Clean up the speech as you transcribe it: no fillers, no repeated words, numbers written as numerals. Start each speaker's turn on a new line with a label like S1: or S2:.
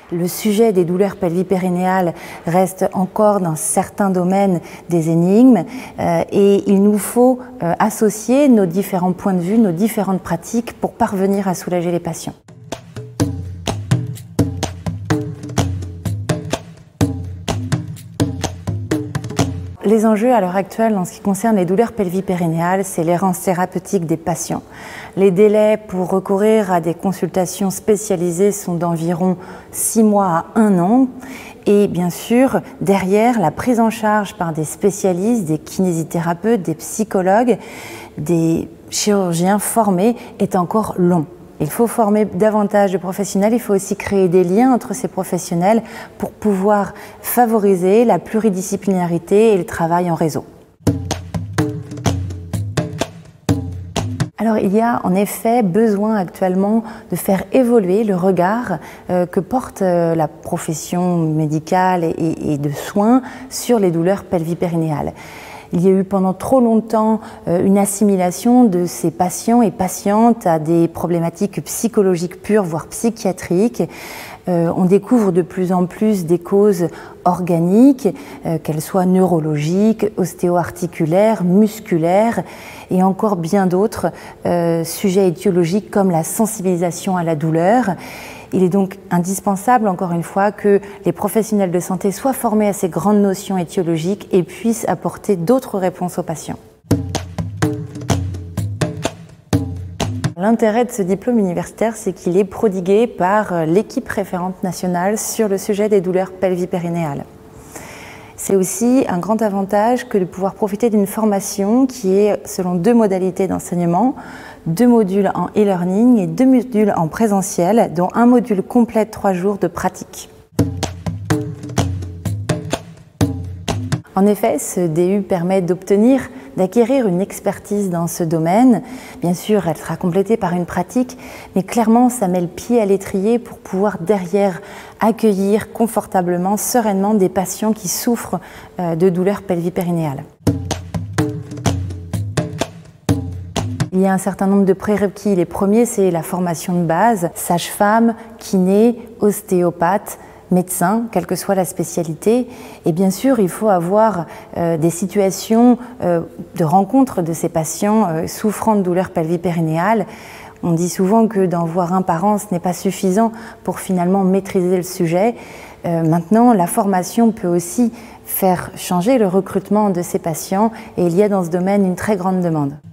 S1: Le sujet des douleurs pelvipérinéales reste encore dans certains domaines des énigmes et il nous faut associer nos différents points de vue, nos différentes pratiques pour parvenir à soulager les patients. Les enjeux à l'heure actuelle en ce qui concerne les douleurs pelvipérinéales, c'est l'errance thérapeutique des patients. Les délais pour recourir à des consultations spécialisées sont d'environ 6 mois à 1 an. Et bien sûr, derrière, la prise en charge par des spécialistes, des kinésithérapeutes, des psychologues, des chirurgiens formés est encore long. Il faut former davantage de professionnels, il faut aussi créer des liens entre ces professionnels pour pouvoir favoriser la pluridisciplinarité et le travail en réseau. Alors il y a en effet besoin actuellement de faire évoluer le regard que porte la profession médicale et de soins sur les douleurs pelvipérinéales. Il y a eu pendant trop longtemps une assimilation de ces patients et patientes à des problématiques psychologiques pures, voire psychiatriques. On découvre de plus en plus des causes organiques, qu'elles soient neurologiques, ostéo-articulaires, musculaires et encore bien d'autres sujets étiologiques comme la sensibilisation à la douleur. Il est donc indispensable, encore une fois, que les professionnels de santé soient formés à ces grandes notions étiologiques et puissent apporter d'autres réponses aux patients. L'intérêt de ce diplôme universitaire, c'est qu'il est prodigué par l'équipe référente nationale sur le sujet des douleurs pelvipérinéales. C'est aussi un grand avantage que de pouvoir profiter d'une formation qui est selon 2 modalités d'enseignement, 2 modules en e-learning et 2 modules en présentiel, dont un module complète 3 jours de pratique. En effet, ce DU permet d'acquérir une expertise dans ce domaine. Bien sûr, elle sera complétée par une pratique, mais clairement, ça met le pied à l'étrier pour pouvoir derrière accueillir confortablement, sereinement des patients qui souffrent de douleurs pelvipérinéales. Il y a un certain nombre de prérequis. Les premiers, c'est la formation de base, sage-femme, kiné, ostéopathe, médecin, quelle que soit la spécialité. Et bien sûr, il faut avoir des situations de rencontre de ces patients souffrant de douleurs pelvipérinéales. On dit souvent que d'en voir un par an, ce n'est pas suffisant pour finalement maîtriser le sujet. Maintenant, la formation peut aussi faire changer le recrutement de ces patients et il y a dans ce domaine une très grande demande.